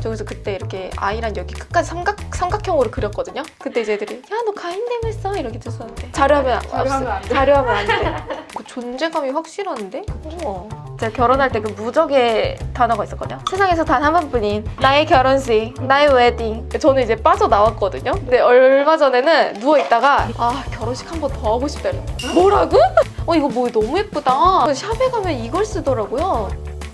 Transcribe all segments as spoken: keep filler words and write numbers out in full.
그래서 그때 이렇게 아이란 여기 끝까지 삼각, 삼각형으로 그렸거든요. 그때 이제 애들이 야 너 가인됨 했어 이렇게 됐었는데 자료하면 자료하면 안 돼. 자료하면 안 돼. 그 존재감이 확실한데? 우와. 제가 결혼할 때 그 무적의 단어가 있었거든요. 세상에서 단 한 번뿐인 나의 결혼식, 나의 웨딩. 저는 이제 빠져나왔거든요. 근데 얼마 전에는 누워있다가 아 결혼식 한 번 더 하고 싶다 이러고. 뭐라고? 어 이거 뭐 너무 예쁘다. 샵에 가면 이걸 쓰더라고요.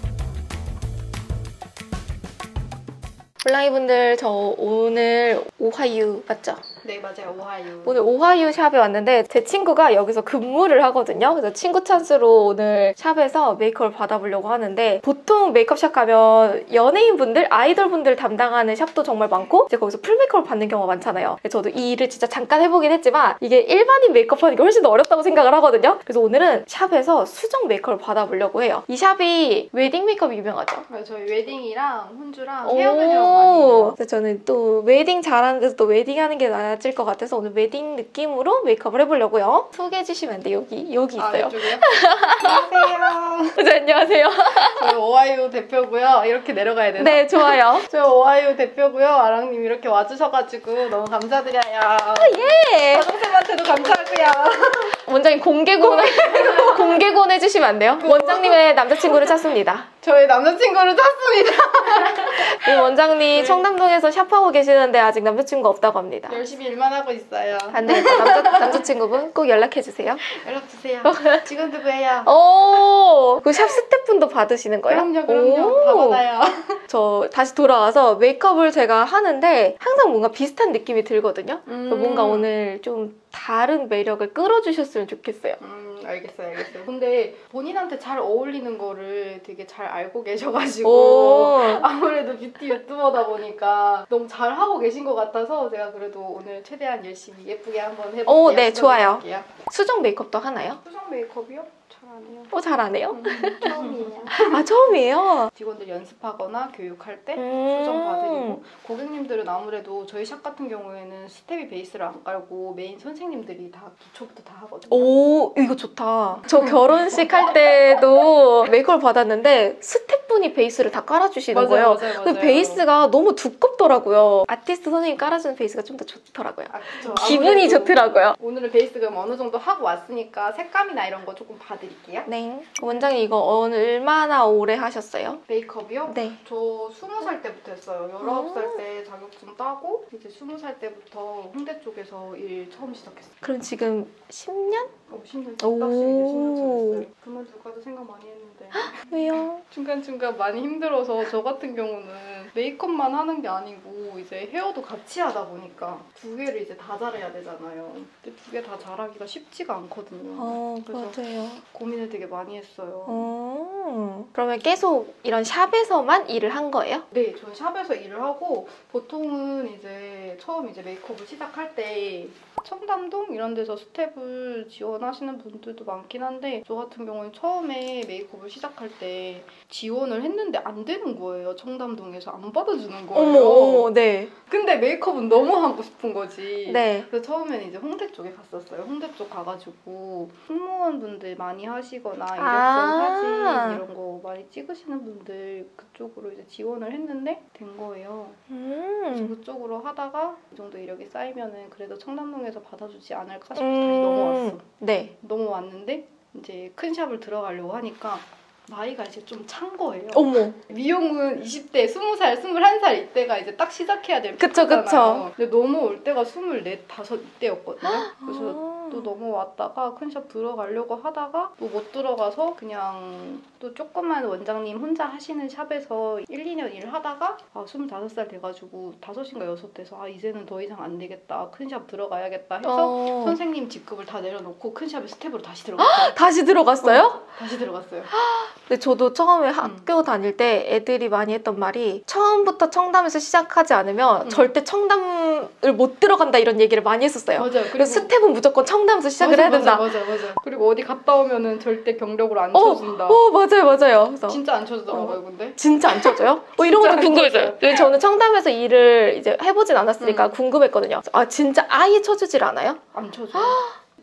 블라이 분들 저 오늘 오하이유 맞죠? 네 맞아요. 오하이유. 오늘 오하이유 샵에 왔는데 제 친구가 여기서 근무를 하거든요. 그래서 친구 찬스로 오늘 샵에서 메이크업을 받아보려고 하는데 보통 메이크업샵 가면 연예인분들, 아이돌분들 담당하는 샵도 정말 많고 이제 거기서 풀 메이크업을 받는 경우가 많잖아요. 저도 이 일을 진짜 잠깐 해보긴 했지만 이게 일반인 메이크업 하는 게 훨씬 더 어렵다고 생각을 하거든요. 그래서 오늘은 샵에서 수정 메이크업을 받아보려고 해요. 이 샵이 웨딩 메이크업이 유명하죠? 네, 저희 웨딩이랑 혼주랑 헤어밴이랑 많이 해요. 그래서 저는 또 웨딩 잘하는 데서 또 웨딩하는 게 나아질 것 같아서 오늘 웨딩 느낌으로 메이크업을 해보려고요. 소개해 주시면 안 돼요? 여기 여기 있어요. 아, 이쪽이요? 안녕하세요. 네, 안녕하세요. 저희 오하이유 대표고요. 이렇게 내려가야 되나? 네, 좋아요. 저 오하이유 대표고요. 아랑님 이렇게 와주셔가지고 너무 감사드려요. 아, 예. 가정쌤한테도 감사하고요. 원장님 공개곤 공개곤 해주시면 안 돼요? 원장님의 남자친구를 찾습니다. 저희 남자친구를 찾습니다. 이 원장님 청담동에서 샵하고 계시는데 아직 남자친구 없다고 합니다. 열심히 일만 하고 있어요. 안 되겠다. 남자, 남자친구분 꼭 연락해주세요. 연락주세요. 지금도 봬요. 오, 그 샵 스태프분도 받으시는 거예요? 그럼요, 그럼요. 다 받아요. 저 다시 돌아와서 메이크업을 제가 하는데 항상 뭔가 비슷한 느낌이 들거든요. 음. 뭔가 오늘 좀 다른 매력을 끌어주셨으면 좋겠어요. 음, 알겠어요, 알겠어요. 근데 본인한테 잘 어울리는 거를 되게 잘 알고 계셔가지고 오. 아무래도 뷰티 유튜버다 보니까 너무 잘 하고 계신 것 같아서 제가 그래도 오늘 최대한 열심히 예쁘게 한번 해볼게요. 오, 네, 좋아요. 해볼게요. 수정 메이크업도 하나요? 수정 메이크업이요? 잘 안 해요. 어, 잘 안 해요? 음, 처음이에요. 아, 처음이에요? 직원들 연습하거나 교육할 때 음. 수정 봐드리고 고객님들은 아무래도 저희 샵 같은 경우에는 스텝이 베이스를 안 깔고 메인 선생님들이 다 기초부터 다 하거든요. 오, 이거 좋다. 저 결혼식 할 때도 메이크업을 받았는데 스태프분이 베이스를 다 깔아주시는 맞아요, 거예요. 맞아요, 맞아요. 근데 베이스가 너무 두껍더라고요. 아티스트 선생님이 깔아주는 베이스가 좀 더 좋더라고요. 아, 그쵸. 기분이 아무래도 좋더라고요. 오늘은 베이스 그럼 어느 정도 하고 왔으니까 색감이나 이런 거 조금 봐드릴게요. 네. 원장님 이거 얼마나 오래 하셨어요? 메이크업이요? 네. 저 스무 살 때부터 했어요. 열아홉 살 때 자격증 따고 이제 스무 살 때부터 홍대 쪽에서 일 처음 시작했어요. 그럼 지금 십 년? 어, 십 년, 오. 딱시 이제 십 년 차였어요. 그만둘까도 생각 많이 했는데 왜요? 중간중간 많이 힘들어서 저 같은 경우는 메이크업만 하는 게 아니고 이제 헤어도 같이 하다 보니까 두 개를 이제 다 잘해야 되잖아요. 근데 두 개 다 잘하기가 쉽지가 않거든요. 어, 그래서 맞아요. 고민을 되게 많이 했어요. 어. 그러면 계속 이런 샵에서만 일을 한 거예요? 네, 전 샵에서 일을 하고 보통은 이제 처음 이제 메이크업을 시작할 때 청담동 이런 데서 스텝을 지원하시는 분들도 많긴 한데 저 같은 경우는 처음에 메이크업을 시작할 때 지원을 했는데 안 되는 거예요. 청담동에서 안 받아주는 거예요. 어머, 어머, 네. 근데 메이크업은 너무 하고 싶은 거지. 네. 그래서 처음에는 이제 홍대 쪽에 갔었어요. 홍대 쪽 가가지고 승무원분들 많이 하시거나 이력서 아. 사진 이런 거 많이 찍으시는 분들 그쪽으로 이제 지원을 했는데 된 거예요. 그래서 음. 그쪽으로 하다가 이 정도 이력이 쌓이면은 그래도 청담동에서 받아주지 않을까 싶어서 음. 다시 넘어왔어. 네. 넘어왔는데 이제 큰 샵을 들어가려고 하니까 나이가 이제 좀 찬 거예요. 어머. 미용은 이십 대, 스무 살, 스물한 살 이때가 이제 딱 시작해야 될 그쵸, 때잖아요. 근데 넘어올 때가 스물네, 다섯 이때였거든요. 그래서 아. 또 넘어왔다가 큰 샵 들어가려고 하다가 또 못 들어가서 그냥 또 조그만 원장님 혼자 하시는 샵에서 일, 이 년 일하다가 아, 스물다섯 살 돼가지고 다섯인가 여섯 돼서 아 이제는 더 이상 안 되겠다. 큰 샵 들어가야겠다 해서 어. 선생님 직급을 다 내려놓고 큰 샵에 스텝으로 다시 들어갔어요. 다시 들어갔어요? 어, 다시 들어갔어요. 근데 저도 처음에 학교 다닐 때 애들이 많이 했던 말이 처음부터 청담에서 시작하지 않으면 음. 절대 청담을 못 들어간다 이런 얘기를 많이 했었어요. 맞아요. 그리고 그래서 스텝은 무조건 청담에서 시작을 맞아, 해야 된다. 맞아, 맞아, 맞아. 그리고 어디 갔다 오면은 절대 경력으로 안 어, 쳐준다. 어, 맞아요, 맞아요. 그래서 진짜 안 쳐주더라고요, 근데. 진짜 안 쳐줘요? 어, 이런 것도 안 궁금했어요. 쳐줘요. 왜냐면 저는 청담에서 일을 이제 해보진 않았으니까 음. 궁금했거든요. 아, 진짜 아예 쳐주질 않아요? 안 쳐줘.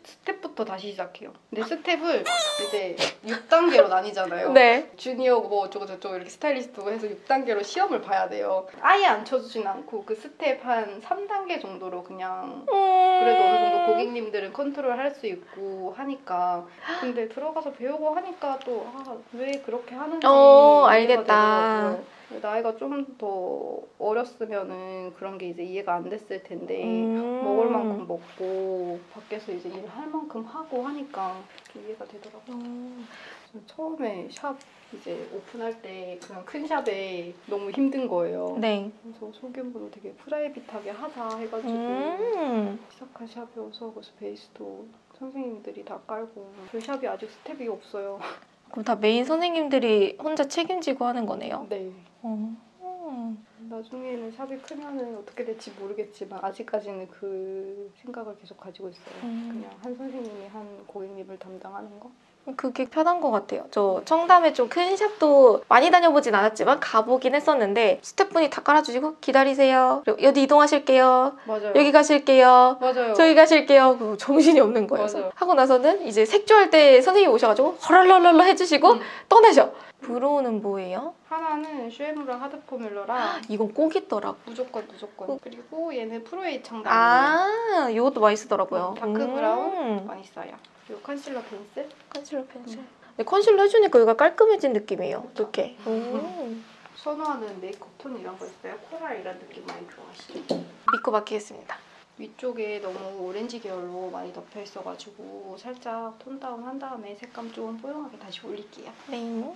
스텝부터 다시 시작해요. 근데 스텝을 이제 육 단계로 나뉘잖아요. 네. 주니어 뭐 어쩌고 저쩌고 이렇게 스타일리스트 해서 육 단계로 시험을 봐야 돼요. 아예 안 쳐주진 않고 그 스텝 한 삼 단계 정도로 그냥 그래도 어느 정도 고객님들은 컨트롤 할 수 있고 하니까. 근데 들어가서 배우고 하니까 또 아, 왜 그렇게 하는지 어, 이해가 알겠다. 되더라고요. 나이가 좀 더 어렸으면은 그런 게 이제 이해가 안 됐을 텐데 음. 먹을 만큼 먹고 밖에서 이제 일할 만큼 하고 하니까 좀 이해가 되더라고요. 음. 처음에 샵 이제 오픈할 때 그냥 큰 샵에 너무 힘든 거예요. 네. 그래서 소규모로 되게 프라이빗하게 하자 해가지고 음. 시작한 샵이어서 그래서 베이스도 선생님들이 다 깔고 저희 샵이 아직 스텝이 없어요. 그럼 다 메인 선생님들이 혼자 책임지고 하는 거네요? 네. 어. 음. 나중에는 샵이 크면은 어떻게 될지 모르겠지만 아직까지는 그 생각을 계속 가지고 있어요. 음. 그냥 한 선생님이 한 고객님을 담당하는 거. 그게 편한 것 같아요. 저 청담에 좀 큰 샵도 많이 다녀보진 않았지만 가보긴 했었는데 스태프분이 다 깔아주시고 기다리세요. 그리고 여기 이동하실게요. 맞아요. 여기 가실게요. 맞아요. 저기 가실게요. 그 정신이 없는 거예요. 맞아요. 그래서 하고 나서는 이제 색조할 때 선생님이 오셔가지고 허랄랄랄라 해주시고 음. 떠나셔. 브로우는 뭐예요? 하나는 슈에무라 하드 포뮬러랑 이건 꼭 있더라고. 무조건 무조건. 그리고 얘는 프로에이 창단이에요. 아, 이것도 많이 쓰더라고요. 다크 브라운 음. 많이 써요. 그리고 컨실러 펜슬. 컨실러 펜슬. 음. 근데 컨실러 해주니까 여기가 깔끔해진 느낌이에요. 그쵸. 이렇게. 음. 선호하는 메이크업 톤 이런 거 있어요? 코랄 이런 느낌 많이 좋아하시죠? 믿고 맡기겠습니다. 위쪽에 너무 오렌지 계열로 많이 덮여 있어가지고 살짝 톤 다운 한 다음에 색감 좀 뽀용하게 다시 올릴게요. 네.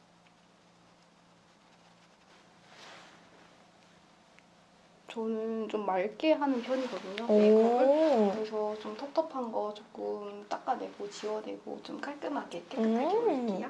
저는 좀 맑게 하는 편이거든요, 메이크업을. 오. 그래서 좀 텁텁한 거 조금 닦아내고 지워내고 좀 깔끔하게 깨끗하게 음. 올릴게요.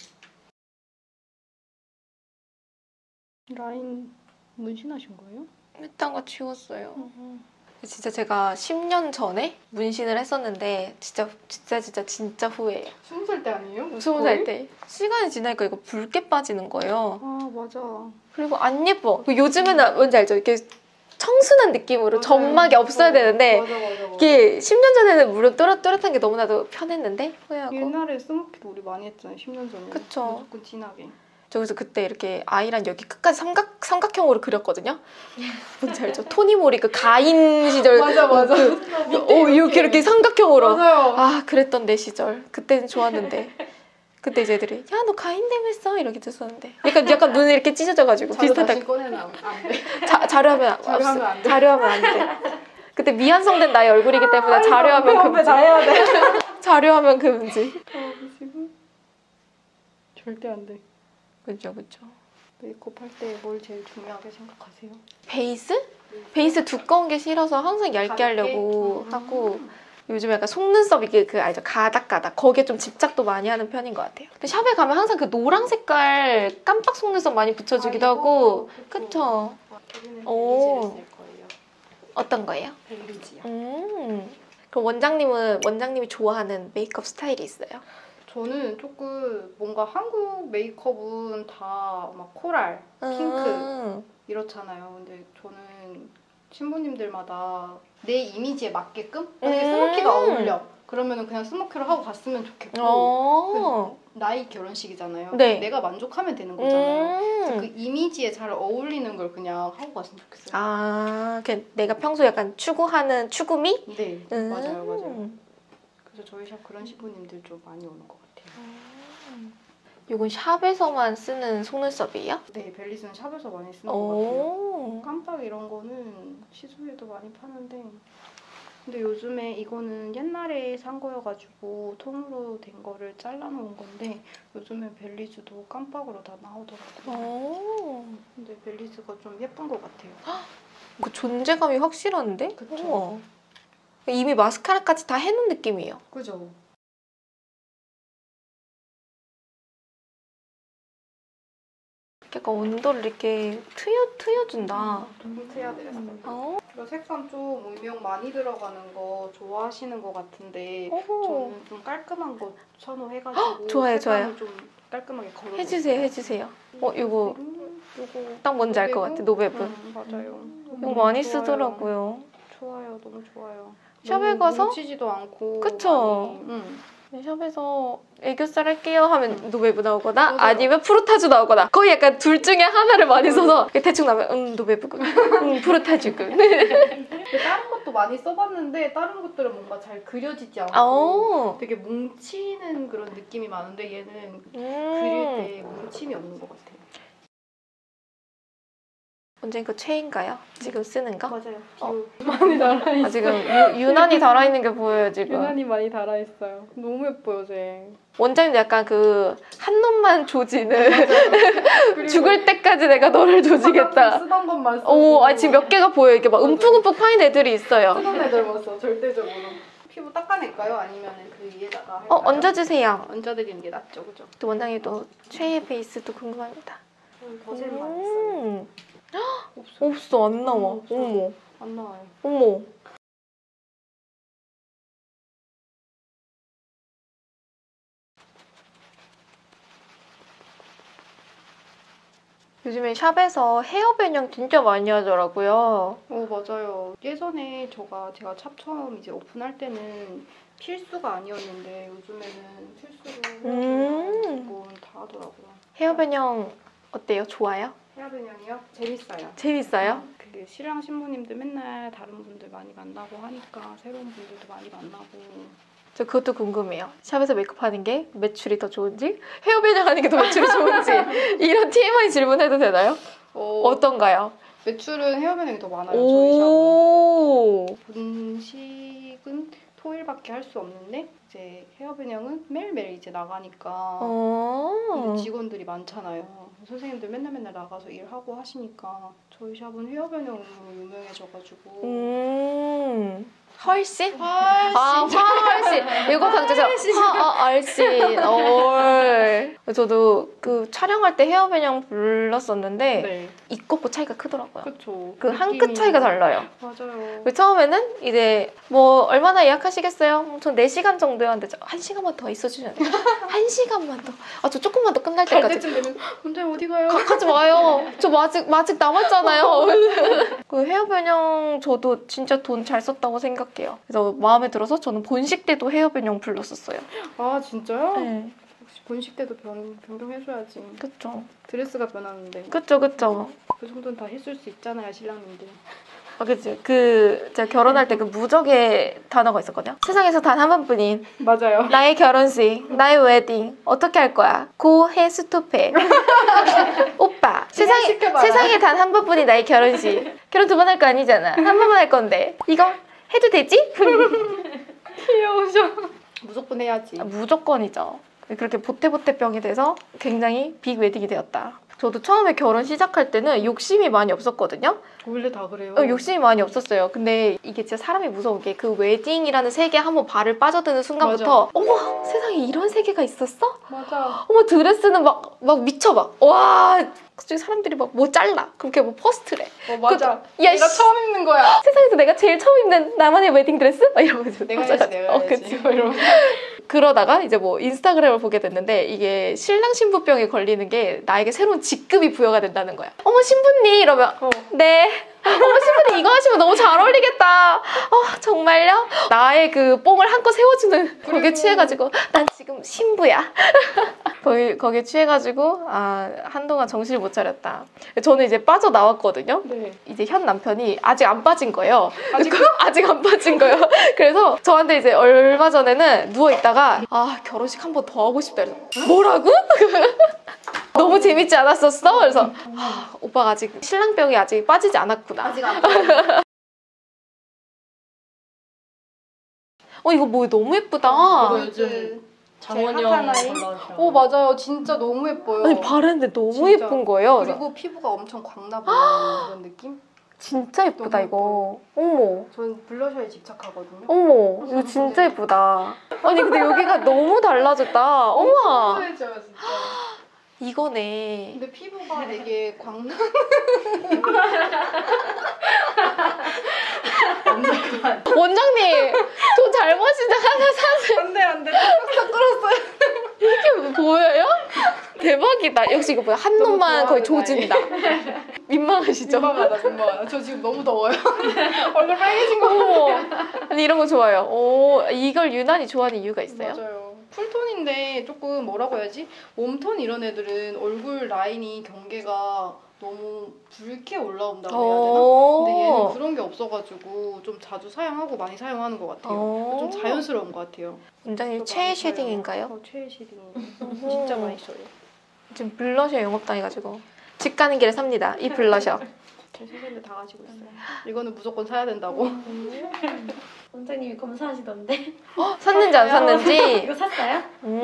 라인 문신하신 거예요? 일단 거 지웠어요. 진짜 제가 십 년 전에 문신을 했었는데 진짜 진짜 진짜 진짜 후회해요. 스무 살 때 아니에요? 스무 살 때. 시간이 지나니까 이거 붉게 빠지는 거예요. 아 맞아. 그리고 안 예뻐. 요즘에는 뭔지 알죠? 이렇게 청순한 느낌으로 맞아요. 점막이 없어야 어, 되는데 맞아, 맞아, 맞아. 이게 십 년 전에는 물론 또렷, 또렷한 게 너무나도 편했는데 후회하고. 옛날에 스모키도 우리 많이 했잖아요, 십 년 전에. 그쵸. 무조건 진하게. 저 그래서 그때 이렇게 아이란 여기 끝까지 삼각, 삼각형으로 그렸거든요. 뭔지 알죠? 토니모리 그 가인 시절. 맞아 맞아. 그, 어, 이렇게 이렇게 삼각형으로. 맞아요. 아, 그랬던 내 시절. 그때는 좋았는데. 그때 이제 애들이 야, 너 가인 닮았어 이렇게 됐었는데. 약간 약간 눈이 이렇게 찢어져가지고 자료 다시 비슷하다. 꺼내면 안, 안 돼. 자, 자료하면 자료하면 안 돼. 자료하면 안 돼. 그때 미완성된 나의 얼굴이기 때문에 자료하면 금지. 다 해야 돼. 자료하면 금지. 어, 지금 절대 안 돼. 그죠, 그죠. 메이크업 할 때 뭘 제일 중요하게 생각하세요? 베이스? 베이스 두꺼운 게 싫어서 항상 얇게 가볍게? 하려고 음. 하고 요즘 약간 속눈썹 이게 그 알죠? 가닥가닥 거기에 좀 집착도 많이 하는 편인 것 같아요. 근데 샵에 가면 항상 그 노랑 색깔 깜빡 속눈썹 많이 붙여주기도 아, 하고 그쵸. 그쵸? 여기는 오. 벨리지를 쓸 거예요. 어떤 거예요? 벨리지요. 음. 그럼 원장님은 원장님이 좋아하는 메이크업 스타일이 있어요? 저는 조금 뭔가 한국 메이크업은 다 막 코랄, 핑크 음. 이렇잖아요. 근데 저는 신부님들마다 내 이미지에 맞게끔 만약에 음. 스모키가 어울려. 그러면은 그냥 스모키로 하고 갔으면 좋겠고 어. 나이 결혼식이잖아요. 네. 내가 만족하면 되는 거잖아요. 그래서 그 음. 이미지에 잘 어울리는 걸 그냥 하고 갔으면 좋겠어요. 아, 그 내가 평소에 약간 추구하는 추구미? 네, 음. 맞아요, 맞아요. 그래서 저희 샵 그런 신부님들 좀 많이 오는 것 같아요. 이건 샵에서만 쓰는 속눈썹이에요? 네, 벨리스는 샵에서 많이 쓰는 것 같아요. 오. 깜빡 이런 거는 시중에도 많이 파는데 근데 요즘에 이거는 옛날에 산 거여가지고 통으로 된 거를 잘라놓은 건데 요즘에 벨리즈도 깜빡으로 다 나오더라고요. 오. 근데 벨리즈가 좀 예쁜 것 같아요. 그 존재감이 확실한데? 그쵸. 우와. 이미 마스카라까지 다 해놓은 느낌이에요. 그죠? 약간 온도를 이렇게 트여, 트여준다. 좀 트야 돼요. 어? 이거 색감 좀 음영 많이 들어가는 거 좋아하시는 것 같은데 오. 저는 좀 깔끔한 거 선호해가지고 좋아요, 색감을 좀 깔끔하게 걸어. 해주세요, 해주세요. 어, 이거 음, 요거 딱 뭔지 알 것 같아, 노베브. 음, 맞아요. 이거 많이 좋아요. 쓰더라고요. 좋아요, 너무 좋아요. 샵에 뭉- 가서 뭉치지도 않고. 그쵸. 많이, 응. 샵에서 애교살 할게요 하면 노베브 나오거나 맞아요. 아니면 프로타주 나오거나 거의 약간 둘 중에 하나를 많이 써서 대충 나오면 음 노베브군 음 프로타주군. 근데 다른 것도 많이 써봤는데 다른 것들은 뭔가 잘 그려지지 않고 어. 되게 뭉치는 그런 느낌이 많은데 얘는 그릴 음. 때 뭉침이 없는 것 같아요. 언젠 그 최인가요? 지금 쓰는 거? 맞아요. 어. 비율 많이 달아있어요. 아, 지금 유, 유난히 달아있는 게 보여요 지금. 유난히 많이 달아있어요. 너무 예뻐요, 쟤. 원장님도 약간 그 한 놈만 조지는 그리고 죽을 때까지 내가 너를 화장품 조지겠다. 쓰던 것만 쓰고 오, 아 지금 몇 개가 보여. 이렇게 막 맞아요. 움푹움푹 파인 애들이 있어요. 쓰던 애들만 써, 절대적으로. 피부 닦아낼까요? 아니면 그 위에다가 할까요? 어, 얹어주세요. 얹어드리는 게 낫죠, 그죠? 또 원장님도 최애 베이스도 궁금합니다. 저는 버젤만 했어요. 음. 없어. 없어, 안 나와. 없어. 어머, 안 나와요. 어머. 요즘에 샵에서 헤어 변형 진짜 많이 하더라고요. 어 맞아요. 예전에 저가 제가 샵 처음 이제 오픈할 때는 필수가 아니었는데 요즘에는 필수로 음. 무조건 다 하더라고요. 헤어 변형 어때요? 좋아요? 헤어 변형이요? 재밌어요. 재밌어요? 그 신랑 신부님들 맨날 다른 분들 많이 만나고 하니까 새로운 분들도 많이 만나고. 저 그것도 궁금해요. 샵에서 메이크업 하는 게 매출이 더 좋은지, 헤어 변형 하는 게 더 매출이 좋은지 이런 티엠아이 질문해도 되나요? 어, 어떤가요? 매출은 헤어 변형이 더 많아요. 저희 샵은. 오. 본식은 토일밖에 할 수 없는데 이제 헤어 변형은 매일매일 이제 나가니까 어. 근데 직원들이 많잖아요. 선생님들 맨날 맨날 나가서 일하고 하시니까 저희 샵은 헤어 변형으로 유명해져가지고 음. 훨씬? 훨씬 아, 훨씬. 이거 강조해서 화, 아, 얼씬. 얼. 저도 그 촬영할 때 헤어 변형 불렀었는데 네, 입 꽂고 차이가 크더라고요. 그쵸. 그 한 느낌이- 끗 차이가 달라요. 맞아요. 그 처음에는 이제 뭐 얼마나 예약하시겠어요? 전 네 시간 정도요. 근데 저 한 시간만 더 있어주셔야 돼요. 한 시간만 더. 아, 저 조금만 더 끝날 갈 때까지. 때쯤 되면 원장님 어디 가요? 가, 가지 마요. 저 아직, 아직 남았잖아요. 그 헤어 변형 저도 진짜 돈 잘 썼다고 생각해요. 그래서 마음에 들어서 저는 본식 때도 헤어 변형 불렀었어요. 아 진짜요? 네. 혹시 본식 때도 변, 변경해줘야지. 그쵸. 드레스가 변하는데 그쵸, 그쵸. 그 정도는 다 했을 수 있잖아요, 신랑님들. 아, 그치. 그, 제가 결혼할 때 그 무적의 단어가 있었거든요. 세상에서 단 한 번뿐인 맞아요. 나의 결혼식, 나의 웨딩 어떻게 할 거야? 고해 스톱해. 오빠, 세상에 시켜봐라. 세상에 단 한 번뿐인 나의 결혼식. 결혼 두 번 할 거 아니잖아. 한 번만 할 건데 이거 해도 되지? 귀여우셔. 무조건 해야지. 아, 무조건이죠. 그렇게 보태보태병이 돼서 굉장히 빅 웨딩이 되었다. 저도 처음에 결혼 시작할 때는 욕심이 많이 없었거든요. 원래 다 그래요. 어, 욕심이 많이 없었어요. 근데 이게 진짜 사람이 무서운 게 그 웨딩이라는 세계에 한번 발을 빠져드는 순간부터 어머, 세상에 이런 세계가 있었어? 맞아. 어머, 드레스는 막, 막 미쳐 막. 와, 갑자기 사람들이 막 뭐 잘라. 그렇게 뭐 퍼스트래. 어 맞아. 그, 야, 내가 씨. 처음 입는 거야. 세상에서 내가 제일 처음 입는 나만의 웨딩 드레스? 막 이러면서. 내가 해야지, 내가 어, 해야지. 그치. 뭐 이러면서. 그러다가 이제 뭐 인스타그램을 보게 됐는데 이게 신랑 신부병에 걸리는 게 나에게 새로운 직급이 부여가 된다는 거야. 어머, 신부님 이러면 어. 네. 어머, 신부님 이거 하시면 너무 잘 어울리겠다. 어, 정말요? 나의 그 뽕을 한껏 세워주는 거기에 그리고- 취해가지고 난 지금 신부야. 거기, 거기에 취해가지고 아, 한동안 정신을 못 차렸다. 저는 이제 빠져나왔거든요. 네. 이제 현 남편이 아직 안 빠진 거예요. 아직 아직 안 빠진 거예요. 그래서 저한테 이제 얼마 전에는 누워 있다가 아, 결혼식 한 번 더 하고 싶다. 그래서 뭐라고? 너무 재밌지 않았었어? 그래서 아, 오빠가 아직 신랑병이 아직 빠지지 않았구나. 아직 안 빠졌어. 어, 이거 뭐 너무 예쁘다. 이거 요즘 요즘 장원영 제일 핫한 아이? 올라오시라고. 어 맞아요. 진짜 너무 예뻐요. 아니, 바르는데 너무 진짜. 예쁜 거예요. 그래서 그리고 피부가 엄청 광나 보이는 그런 느낌? 진짜 예쁘다, 이거. 어머. 전 블러셔에 집착하거든요. 어머, 이거 진짜 예쁘다. 아니, 근데 여기가 너무 달라졌다. 어머, 예뻐해져요, 진짜. 이거네. 근데 피부가 되게 광나. 원장님, 돈 잘못이다 하나 사세요. 안돼 안돼. 싹싹 끌었어요. 이게 보여요? 대박이다. 역시 이거 뭐야? 한 너무 놈만 거의 좋아하는 조진다. 민망 민망하시죠? 민망하다 민망하다. 저 지금 너무 더워요. 얼굴 빨개진 거. 어머. 아니 이런 거 좋아요. 오, 이걸 유난히 좋아하는 이유가 있어요? 맞아요. 쿨톤인데 조금 뭐라고 해야지? 웜톤 이런 애들은 얼굴 라인이 경계가 너무 붉게 올라온다고 해야 되나? 오. 근데 얘는 그런 게 없어가지고 좀 자주 사용하고 많이 사용하는 것 같아요. 오. 좀 자연스러운 것 같아요. 원장님 또 최애 많이 써요. 쉐딩인가요? 어, 최애 쉐딩. 진짜 많이 써요. 지금 블러셔 영업당해가지고 집 가는 길에 삽니다. 이 블러셔. 제 세계를 다 가지고 있어요. 이거는 무조건 사야 된다고. 원장님이 검사하시던데. 어, 샀는지 안 샀는지. 이거 샀어요?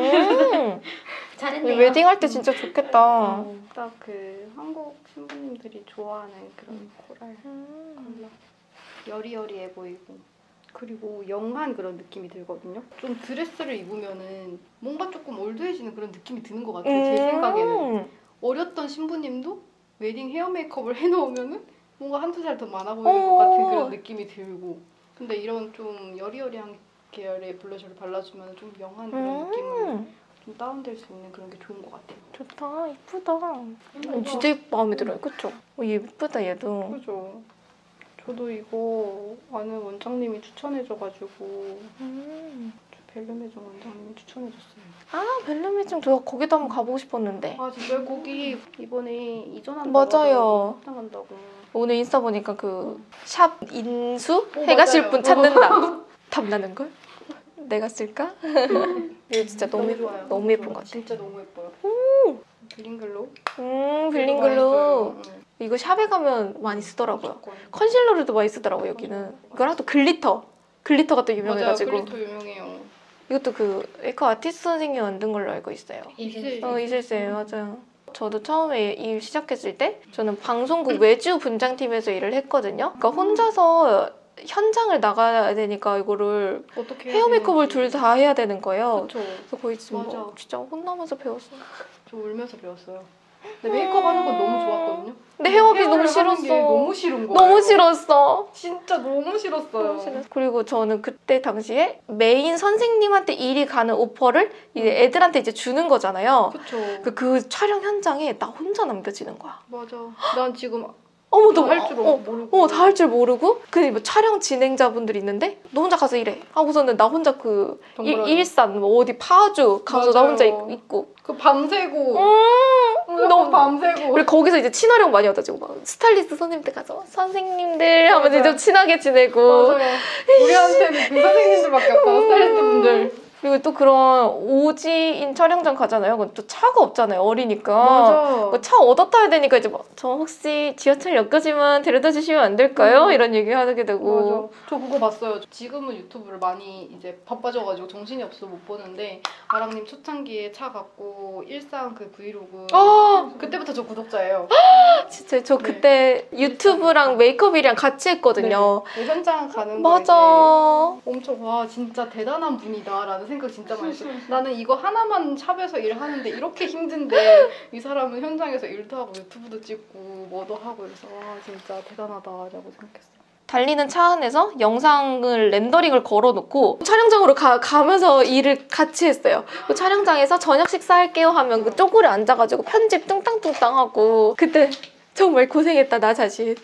음. 잘했네요. 웨딩할 때 진짜 좋겠다. 딱 그 한국 신부님들이 좋아하는 그런 코랄 음. 컬러. 여리여리해 보이고. 그리고 영한 그런 느낌이 들거든요. 좀 드레스를 입으면은 뭔가 조금 올드해지는 그런 느낌이 드는 것 같아요. 제 생각에는. 어렸던 신부님도 웨딩 헤어 메이크업을 해놓으면은 뭔가 한두 살 더 많아 보이는 것 같은 그런 느낌이 들고. 근데 이런 좀 여리여리한 계열의 블러셔를 발라주면 좀 영한 그런 음. 느낌을 좀 다운될 수 있는 그런 게 좋은 것 같아요. 좋다. 이쁘다. 음, 진짜 마음에 들어요. 그쵸? 어, 예쁘다 얘도. 그죠? 저도 이거 아는 원장님이 추천해줘가지고 음. 벨름의정 원장님이 추천해줬어요. 아 벨름이좀 저 거기도 한번 가보고 싶었는데. 아 진짜 거기 이번에 이전한다고 맞아요. 하더라고요. 합당한다고. 오늘 인스타 보니까 그 샵 인수 어, 해가실 맞아요. 분 찾는다. 탐나는 걸? 내가 쓸까? 이거 진짜 너무 좋아요. 너무 예쁜 것 같아. 진짜 너무 예뻐요. 블링글로? 음 많이 블링글로. 써요. 응. 이거 샵에 가면 많이 쓰더라고요. 무조건. 컨실러로도 많이 쓰더라고 여기는. 이거랑 또 글리터. 글리터가 또 맞아요. 유명해가지고. 글리터 유명해요. 이것도 그 메이크업 아티스트 선생님이 만든 걸로 알고 있어요. 이슬. 어 이슬쌤 맞아요. 저도 처음에 일 시작했을 때 저는 방송국 외주 분장팀에서 일을 했거든요. 그러니까 혼자서 현장을 나가야 되니까 이거를 어떻게 헤어 메이크업을 둘 다 해야 되는 거예요. 그쵸. 그래서 거의 지금 맞아. 뭐 진짜 혼나면서 배웠어요. 저 울면서 배웠어요. 근데 메이크업 하는 건 너무 좋았거든요. 근데 헤어업이 헤어를 너무 하는 게 싫었어. 너무 싫은 거예요. 너무 싫었어. 진짜 너무 싫었어요. 너무 싫었어. 그리고 저는 그때 당시에 메인 선생님한테 일이 가는 오퍼를 이제 애들한테 이제 주는 거잖아요. 그쵸. 그, 그 촬영 현장에 나 혼자 남겨지는 거야. 맞아. 난 지금 어머 다 너 할 줄 어, 모르고. 어, 다 할 줄 모르고 그 뭐 촬영 진행자분들이 있는데 너 혼자 가서 일해 하고서는 나 혼자 그 일, 정말요. 일산 뭐 어디 파주 가서 나 맞아요. 혼자 있- 있고 그 밤새고. 음, 너무 밤새고. 우리 거기서 이제 친화력 많이 얻어지고 막 스타일리스트 선생님들 가서 선생님들 하면서 맞아요. 좀 친하게 지내고 맞아요. 우리한테는 그 선생님들밖에 없다. 스타일리스트 분들. 그리고 또 그런 오지인 촬영장 가잖아요. 그건 또 차가 없잖아요. 어리니까. 맞아. 그차 얻어 타야 되니까 이제 막 저 혹시 지하철 역까지만 데려다 주시면 안 될까요? 음. 이런 얘기 하게 되고. 맞아. 저 그거 봤어요. 지금은 유튜브를 많이 이제 바빠져가지고 정신이 없어서 못 보는데 아랑님 초창기에 차 갖고 일상 그 브이로그 아 그때부터 저 구독자예요. 진짜 저 네. 그때 유튜브랑 메이크업이랑 같이 했거든요. 네, 현장 가는 거 맞아. 이제 엄청 와 진짜 대단한 분이다라는 생각 진짜 많이 했어요. 나는 이거 하나만 샵에서 일하는데 이렇게 힘든데 이 사람은 현장에서 일도 하고 유튜브도 찍고 뭐도 하고 그래서 와 진짜 대단하다라고 생각했어요. 달리는 차 안에서 영상을 렌더링을 걸어놓고 촬영장으로 가, 가면서 일을 같이 했어요. 그 촬영장에서 저녁 식사할게요 하면 그 쪼그려 앉아가지고 편집 뚱땅뚱땅 하고 그때 정말 고생했다 나 자신.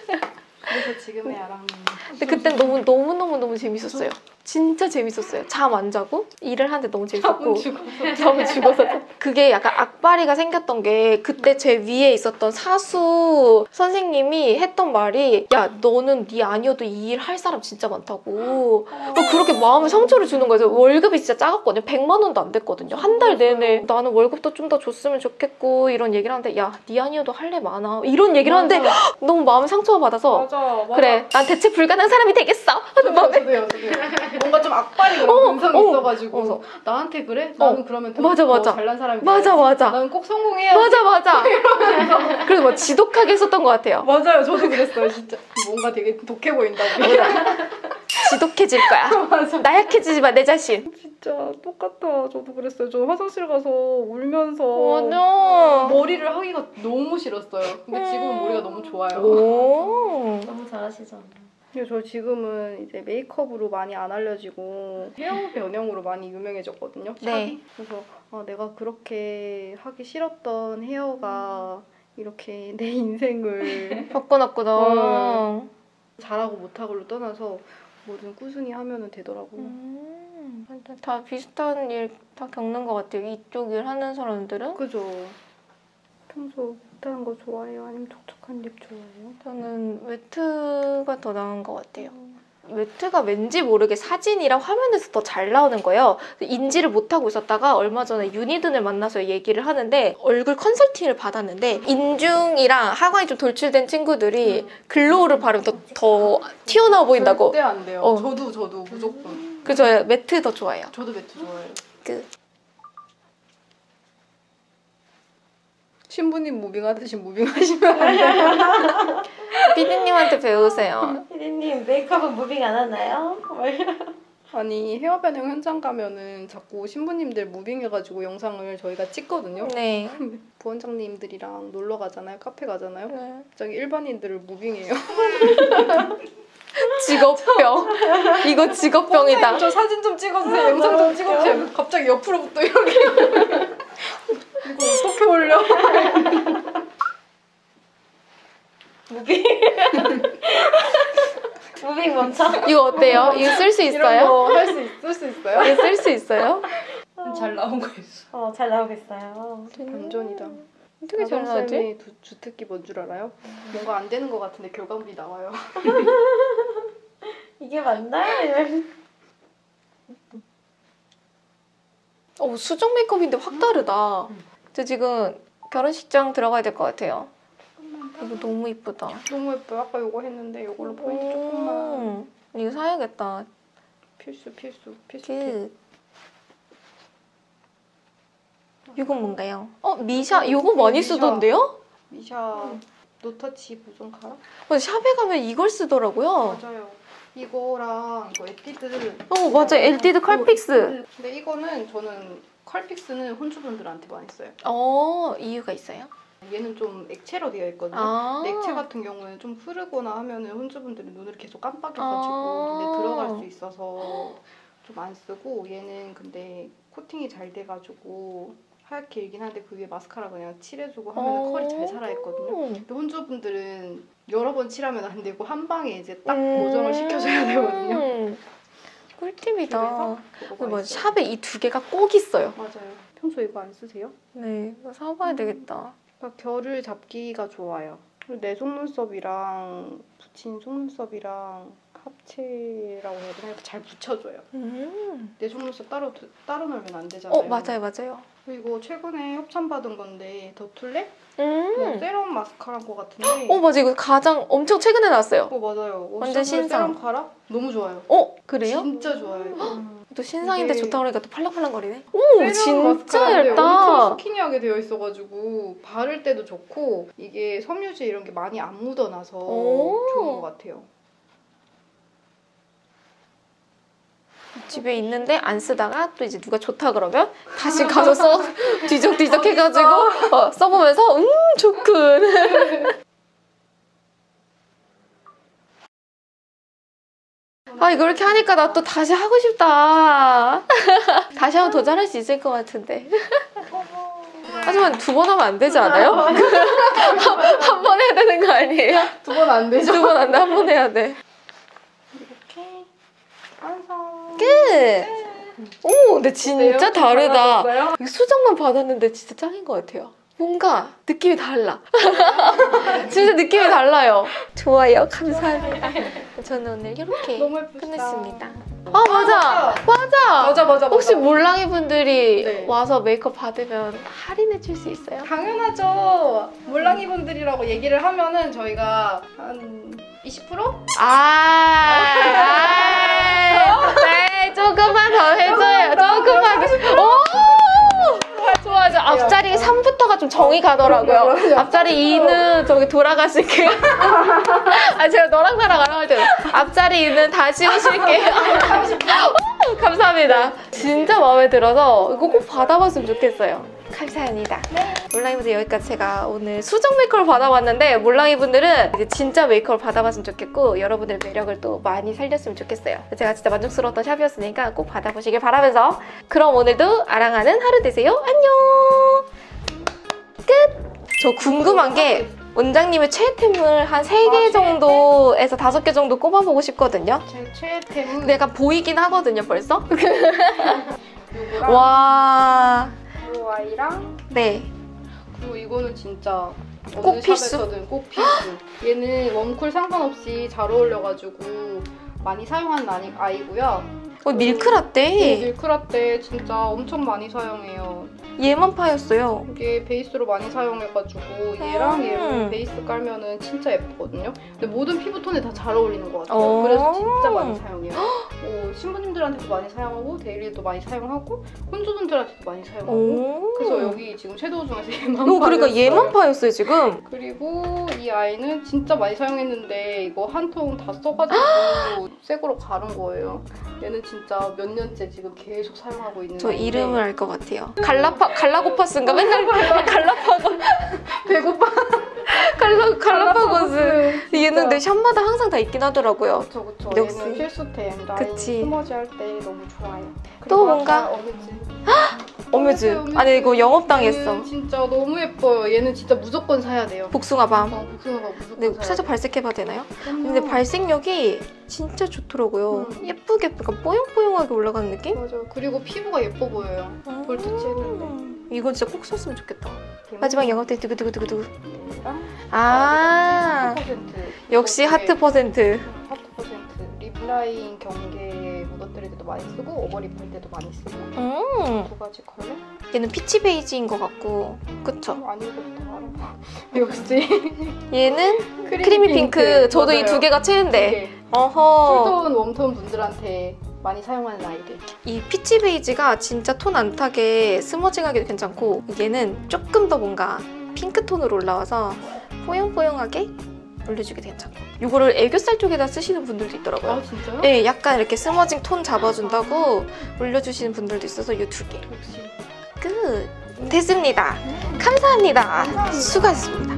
그래서 지금의 아랑님. 근데 그땐 너무 너무 너무 너무 재밌었어요. 진짜 재밌었어요. 잠 안 자고 일을 하는데 너무 재밌었고 잠은 죽어서 그게 약간 악바리가 생겼던 게 그때 제 위에 있었던 사수 선생님이 했던 말이 야 너는 네 아니어도 이 일 할 사람 진짜 많다고 그렇게 마음에 상처를 주는 거예요. 월급이 진짜 작았거든요. 백만 원도 안 됐거든요. 한 달 내내 나는 월급도 좀 더 줬으면 좋겠고 이런 얘기를 하는데 야 네 아니어도 할 일 많아 이런 얘기를 맞아. 하는데 너무 마음에 상처가 받아서 맞아, 맞아. 그래 난 대체 불가능한 사람이 되겠어. 저도요, 저도요, 저도요. 뭔가 좀 악바리 그런 어, 근성이 어. 있어가지고 어. 나한테 그래? 나는 그러면 더, 맞아, 더 맞아. 잘난 사람이 맞아 돼야지. 맞아 나는 꼭 성공해야 맞아 맞아 그래서 막 지독하게 했었던 것 같아요. 맞아요. 저도 그랬어요, 진짜. 뭔가 되게 독해 보인다고. 지독해질 거야. 맞아. 나약해지지 마 내 자신. 진짜 똑같아. 저도 그랬어요. 저 화장실 가서 울면서 맞아. 머리를 하기가 너무 싫었어요. 근데 지금은 머리가 너무 좋아요. 오. 너무 잘하시죠. 근데 저 지금은 이제 메이크업으로 많이 안 알려지고 헤어 변형으로 많이 유명해졌거든요. 네. 샵이. 그래서 아, 내가 그렇게 하기 싫었던 헤어가 이렇게 내 인생을 바꿔놨구나. 어. 잘하고 못하고를 떠나서 뭐든 꾸준히 하면 되더라고요. 음, 다 비슷한 일 다 겪는 것 같아요. 이쪽 일 하는 사람들은. 그죠? 평소 못하는 거 좋아해요? 아니면 촉촉한 립 좋아해요? 저는 웨트가 더 나은 것 같아요. 웨트가 왠지 모르게 사진이랑 화면에서 더 잘 나오는 거예요. 인지를 못하고 있었다가 얼마 전에 유니든을 만나서 얘기를 하는데 얼굴 컨설팅을 받았는데 인중이랑 하관이 좀 돌출된 친구들이 글로우를 바르면 더, 더 튀어나와 보인다고. 절대 안 돼요. 어. 저도 저도 무조건. 그래서 저는 매트 더 좋아해요. 저도 매트 좋아해요. 그 신부님 무빙하듯이 무빙하시면 안 돼요. 피디님한테 배우세요. 피디님 메이크업은 무빙 안 하나요? 아니 헤어 변형 현장 가면은 자꾸 신부님들 무빙해가지고 영상을 저희가 찍거든요. 네. 부원장님들이랑 놀러 가잖아요. 카페 가잖아요. 네. 갑자기 일반인들을 무빙해요. 직업병. 이거 직업병이다. 저 사진 좀 찍어주세요. 영상 좀 찍어주세요. 갑자기 옆으로부터 이렇게. 이거 어떻게 올려? 무빙. 무빙 멈춰. 이거 어때요? 이거 쓸 수 있어요? 할수 있을 수 있어요? 이거 쓸 수 있어요? 잘 나온 거 있어. 어, 잘 나오겠어요. 반전이다. 어떻게 잘 나오지? 쌤의 두- 주특기 뭔 줄 알아요? 뭔가 안 되는 것 같은데 결과물이 나와요. 이게 맞나요? 어, 수정 메이크업인데 확 다르다. 저 지금 결혼식장 들어가야 될 것 같아요. 이거 너무 이쁘다. 너무 예뻐요. 아까 이거 했는데 이걸로 포인트 조금만. 음, 이거 사야겠다. 필수 필수 필수. 그 이건 뭔가요? 어, 미샤 이거 많이 미샤. 쓰던데요? 미샤 노터치 보존 카라? 어, 샵에 가면 이걸 쓰더라고요. 맞아요. 이거랑 이거 에뛰드. 어, 맞아. 엘티드 컬픽스. 근데 이거는 저는 컬픽스는 혼주분들한테 많이 써요. 어, 이유가 있어요? 얘는 좀 액체로 되어 있거든요. 아. 근데 액체 같은 경우는 좀 흐르거나 하면은 혼주분들이 눈을 계속 깜빡여가지고 아. 눈에 들어갈 수 있어서 좀 안 쓰고, 얘는 근데 코팅이 잘 돼가지고 하얗게 일긴 한데 그 위에 마스카라 그냥 칠해주고 하면 어. 컬이 잘 살아있거든요. 근데 혼주분들은 여러 번 칠하면 안 되고 한 방에 이제 딱 음. 고정을 시켜줘야 되거든요. 음. 꿀팁이다. 그래서 그거 근데 뭐 많이 써요. 샵에 이 두 개가 꼭 있어요. 맞아요. 평소에 이거 안 쓰세요? 네, 이거 사봐야 되겠다. 그러니까 결을 잡기가 좋아요. 그리고 내 속눈썹이랑 붙인 속눈썹이랑 합체라고 해야 되나? 이렇게 잘 붙여줘요. 음. 내 속눈썹 따로 두- 따로 넣으면 안 되잖아요. 어, 맞아요, 맞아요. 그리고 최근에 협찬받은 건데 더툴레? 음. 뭐 세럼 마스카라인 것 같은데. 어, 맞아. 이거 가장 엄청 최근에 나왔어요. 어 맞아요. 완전 워셔블 신상. 세럼 카라? 너무 좋아요. 어, 그래요? 진짜 좋아요. 또 신상인데 이게- 좋다 그러니까 또 팔랑팔랑거리네. 오, 세럼 진짜 마스카라인데 엄청 얇다. 스키니하게 되어 있어가지고 바를 때도 좋고, 이게 섬유질 이런 게 많이 안 묻어나서 오. 좋은 것 같아요. 집에 있는데 안 쓰다가 또 이제 누가 좋다 그러면 다시 가서 써 뒤적뒤적 해가지고 어, 써보면서 음 좋군. 아 이거 이렇게 하니까 나 또 다시 하고 싶다. 다시 하면 더 잘할 수 있을 것 같은데. 하지만 두 번 하면 안 되지 않아요? 한 번 해야 되는 거 아니에요? 두 번 안 되죠? 두 번 안 돼, 한 번 해야 돼. 이렇게 완성. 끝! 오, 근데 진짜 어때요? 다르다. 달라졌어요? 이거 수정만 받았는데 진짜 짱인 것 같아요. 뭔가 느낌이 달라. 진짜 느낌이 달라요. 좋아요. 감사합니다. 저는 오늘 이렇게 너무 예쁘다. 끝냈습니다. 아, 맞아. 맞아. 맞아 맞아. 혹시 맞아. 몰랑이 분들이 네. 와서 메이크업 받으면 할인해 줄 수 있어요? 당연하죠. 몰랑이 분들이라고 얘기를 하면은 저희가 한 이십 퍼센트? 아, 아, 네, 조금만 더 해줘요. 조금만 더. 오! 좋아, 좋아. 앞자리 삼부터가 좀 정이 가더라고요. 그럼요. 앞자리 이는 저기 돌아가실게요. 아, 제가 너랑 나랑 안 할 때는 앞자리 이는 다시 오실게요. 오, 감사합니다. 진짜 마음에 들어서 이거 꼭 받아봤으면 좋겠어요. 감사합니다. 몰랑이 분들 여기까지 제가 오늘 수정 메이크업을 받아봤는데, 몰랑이 분들은 이제 진짜 메이크업을 받아봤으면 좋겠고 여러분들의 매력을 또 많이 살렸으면 좋겠어요. 제가 진짜 만족스러웠던 샵이었으니까 꼭 받아보시길 바라면서, 그럼 오늘도 아랑하는 하루 되세요. 안녕. 끝. 저 궁금한 게 원장님의 최애템을 한 세 개 아, 정도에서 다섯 개 정도 꼽아보고 싶거든요. 제 최애템은 근데 약간 보이긴 하거든요, 벌써? 요거랑 와. 블루아이랑 네. 그리고 이거는 진짜 꼭 어느 필수? 샵에서든 꼭 필수. 얘는 웜쿨 상관없이 잘 어울려가지고 많이 사용하는 아이, 아이고요. 어, 이 밀크라떼. 밀크라떼 진짜 엄청 많이 사용해요. 얘만 파였어요. 이게 베이스로 많이 사용해가지고 얘랑 음. 얘를 베이스 깔면은 진짜 예쁘거든요. 근데 모든 피부톤에 다 잘 어울리는 것 같아요. 어. 그래서 진짜 많이 사용해요. 뭐 신부님들한테도 많이 사용하고 데일리도 많이 사용하고 혼주분들한테도 많이 사용하고 오. 그래서 여기 지금 섀도우 중에서 얘만 어, 그러니까 바르겠어요. 얘만 파였어요, 지금. 그리고 이 아이는 진짜 많이 사용했는데 이거 한 통 다 써가지고 새 거로 가른 거예요. 얘는 진짜 몇 년째 지금 계속 사용하고 있는 저 아이인데 이름을 알 것 같아요. 갈라파, 갈라고파스인가? 맨날 갈라파고. 배고파. 갈라, 갈라파고스. 진짜. 얘는 내 샵마다 항상 다 있긴 하더라고요. 그쵸 그쵸. 역시. 얘는 필수템. 라인 그치. 스머지 할 때 너무 좋아요. 또 그리고 뭔가? 아까 어뮤즈. 어뮤즈. 어뮤즈. 아니, 이거 영업당했어. 얘는 진짜 너무 예뻐요. 얘는 진짜 무조건 사야 돼요. 복숭아밤. 어, 복숭아가 무조건 네, 사야 살짝 돼요. 발색해봐도 되나요? 그럼요. 근데 발색력이 진짜 좋더라고요. 음. 예쁘게 약간 뽀용뽀용하게 올라가는 느낌? 맞아요. 그리고 피부가 예뻐 보여요. 볼 터치했는데. 음. 이건 진짜 꼭 썼으면 좋겠다. 마지막 영업 때 두구두구두구두구. 얘랑 아, 하트 퍼센트. 역시 이거 되게 하트 퍼센트. 하트 퍼센트. 립라인 경계 묻어뜨릴 때도 많이 쓰고 오버립 할 때도 많이 쓰고 음, 두 가지 컬러? 얘는 피치 베이지인 것 같고, 그쵸? 아니 이거부터 알아봐. 역시 얘는 크리미 핑크. 저도 이 두 개가 최애인데. 어허. 쿨톤, 웜톤 분들한테 많이 사용하는 아이들. 이 피치 베이지가 진짜 톤 안 타게 스머징하기도 괜찮고, 얘는 조금 더 뭔가 핑크톤으로 올라와서 뽀용뽀용하게 올려주기도 괜찮고. 이거를 애교살 쪽에다 쓰시는 분들도 있더라고요. 아 진짜요? 네, 약간 이렇게 스머징 톤 잡아준다고 올려주시는 분들도 있어서 이 두 개. 역시. 끝! 됐습니다. 감사합니다. 감사합니다. 수고하셨습니다.